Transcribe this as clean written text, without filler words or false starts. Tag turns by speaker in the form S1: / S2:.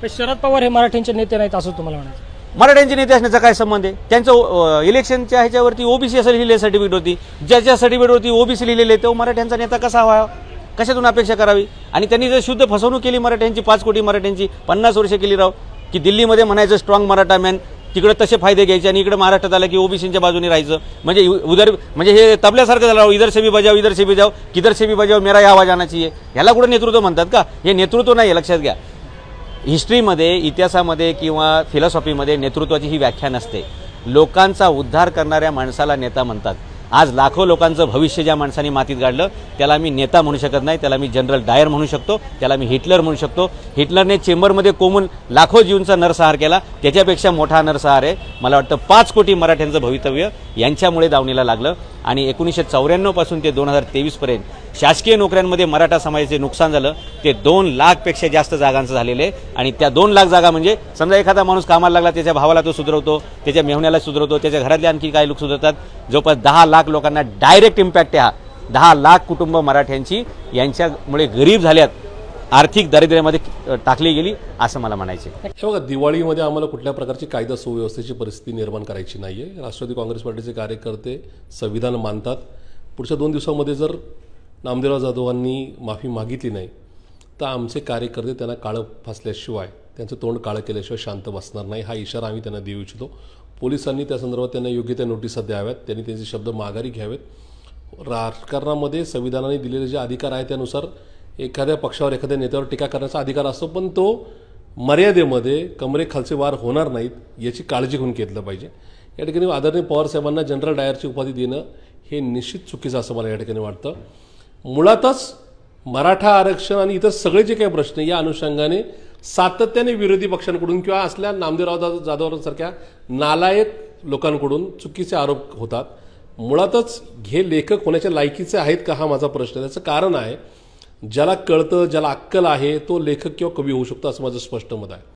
S1: पण शरद पवार हे मराठ्यांचे नेते नाहीत असं तुम्हाला म्हणायचं?
S2: मराठ्यांचे नेते असण्याचा काय संबंध आहे? त्यांचं इलेक्शनच्या ह्याच्यावरती ओबीसी असं लिहिलेलं सर्टिफिकेट होती, ज्याच्या सर्टिफिकेटवरती ओबीसी लिहिलेले तो मराठ्यांचा नेता कसा व्हावा, कशातून अपेक्षा करावी? आणि त्यांनी जर शुद्ध फसवणूक केली मराठ्यांची, 5 कोटी मराठ्यांची 50 वर्ष केली राव, की दिल्लीमध्ये म्हणायचं स्ट्रॉंग मराठा मॅन, तिकडे तसे फायदे घ्यायचे आणि इकडे महाराष्ट्रात आलं की ओबीसीच्या बाजूने राहायचं, म्हणजे हे तबल्यासारखं झालं, इधर से भी बजाव इधर से भी जाओ, किधर से भी बजाव, मेरा या आवाज आना चाहिए. ह्याला कुठं नेतृत्व म्हणतात का? हे नेतृत्व नाही, लक्षात घ्या. हिस्ट्रीमध्ये, इतिहासामध्ये किंवा फिलॉसॉफीमध्ये नेतृत्वाची ही व्याख्या नसते. लोकांचा उद्धार करणाऱ्या माणसाला नेता म्हणतात. आज लाखो लोकांचं भविष्य ज्या माणसाने मातीत गाडलं त्याला मी नेता म्हणू शकत नाही, त्याला मी जनरल डायर म्हणू शकतो, त्याला मी हिटलर म्हणू शकतो. हिटलरने चेंबरमध्ये कोमून लाखो जीवांचा नरसंहार केला, त्याच्यापेक्षा मोठा नरसंहार आहे मला वाटतं 5 कोटी मराठ्यांचं भवितव्य यांच्यामुळे दावणीला लागलं. आणि 1994 पासून ते 2023 पर्यंत शासकीय नोकऱ्यांमध्ये मराठा समाजाचे नुकसान झालं ते 2 लाखपेक्षा जास्त जागांचं झालेलं आहे. आणि त्या 2 लाख जागा म्हणजे समजा एखादा माणूस कामाला लागला, त्याच्या भावाला तो सुधरवतो, त्याच्या मेहण्याला सुधरवतो, त्याच्या घरातले आणखी काही लोक सुधरतात. जवळपास 10 लाख लोकांना डायरेक्ट इम्पॅक्ट आहे हा. 10 लाख कुटुंब मराठ्यांची यांच्यामुळे गरीब झाल्यात, आर्थिक दारिद्र्यामध्ये टाकली गेली असं मला म्हणायचं.
S3: हे बघा, दिवाळीमध्ये आम्हाला कुठल्या प्रकारची कायदा सुव्यवस्थेची परिस्थिती निर्माण करायची नाहीये. राष्ट्रवादी काँग्रेस पार्टीचे कार्यकर्ते संविधान मानतात. पुढच्या 2 दिवसांमध्ये जर नामदेवराव जाधवांनी माफी मागितली नाही तर आमचे कार्यकर्ते त्यांना काळं फासल्याशिवाय, त्यांचं तोंड काळं केल्याशिवाय शांत बसणार नाही, हा इशारा आम्ही त्यांना देऊ इच्छितो. पोलिसांनी त्या संदर्भात त्यांना योग्य त्या नोटिसा द्याव्यात, त्यांनी त्यांचे शब्द माघारी घ्यावेत. राजकारणामध्ये संविधानाने दिलेले जे अधिकार आहेत त्यानुसार एखाद्या पक्षावर, एखाद्या नेत्यावर टीका करण्याचा अधिकार असतो, पण तो मर्यादेमध्ये कमरेखालचे वार होणार नाहीत याची काळजी घेऊन घेतलं पाहिजे. या ठिकाणी आदरणीय पवार साहेबांना जनरल डायरची उपाधी देणं हे निश्चित चुकीचं असं मला या ठिकाणी वाटतं. मुळातच मराठा आरक्षण आणि इतर सगळे जे काही प्रश्न या अनुषंगाने सातत्याने विरोधी पक्षांकडून किंवा असल्या नामदेवराव जाधवसारख्या नालायक लोकांकडून चुकीचे आरोप होतात. मुळातच हे लेखक होण्याच्या लायकीचे आहेत का, हा माझा प्रश्न. त्याचं कारण आहे, ज्याला कळतं, ज्याला अक्कल आहे तो लेखक किंवा कवी होऊ शकतो असं माझं स्पष्ट मत आहे.